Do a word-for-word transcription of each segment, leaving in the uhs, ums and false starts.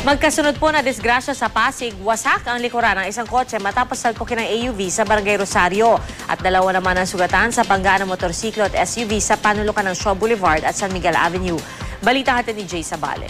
Magkasunod po na disgrasya sa Pasig, wasak ang likuran ng isang kotse matapos salpukin ng A U V sa Barangay Rosario. At dalawa naman ang sugatan sa panggaan ng motorsiklo at S U V sa panulukan ng Shaw Boulevard at San Miguel Avenue. Balita hatid ni Jay Sabale.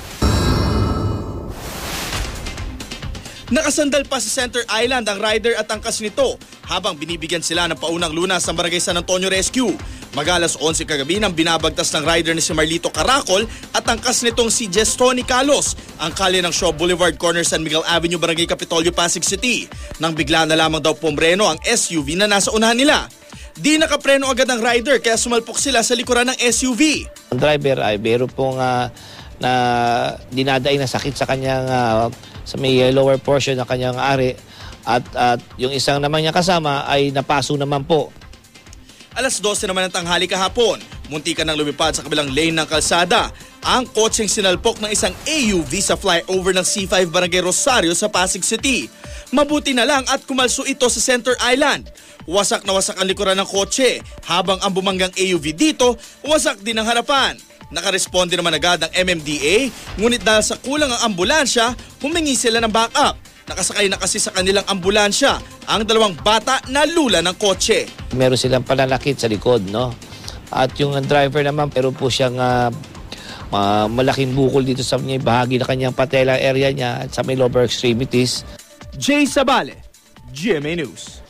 Nakasandal pa sa Center Island ang rider at angkas nito habang binibigyan sila ng paunang lunas sa Barangay San Antonio Rescue. Mag-alas onse kagabi nang binabagtas ng rider ni si Marlito Caracol at angkas nitong si Gestoni Calos ang kalye ng Shaw Boulevard corner San Miguel Avenue, Barangay Capitolio, Pasig City. Nang bigla na lamang daw pumreno ang S U V na nasa unahan nila. Di nakapreno agad ang rider kaya sumalpok sila sa likuran ng S U V. Ang driver ay meron pong uh, na dinadaig na sakit sa kanyang uh, sa may lower portion ng kanyang ari at, at yung isang naman niya kasama ay napaso naman po. Alas dose naman ng tanghali kahapon, muntikan nang lumipad sa kabilang lane ng kalsada ang kotseng sinalpok ng isang A U V sa flyover ng C five Barangay Rosario sa Pasig City. Mabuti na lang at kumalso ito sa Center Island. Wasak na wasak ang likuran ng kotse habang ang bumanggang A U V dito wasak din ang harapan. Nakaresponde naman agad ang M M D A, ngunit dahil sa kulang ang ambulansya, humingi sila ng backup. Nakasakay na kasi sa kanilang ambulansya ang dalawang bata na lula ng kotse. Meron silang pananakit sa likod, no? At yung driver naman, pero po siyang uh, uh, malaking bukol dito sa may bahagi na kanyang patella area niya at sa may lower extremities. Jay Sabale, G M A News.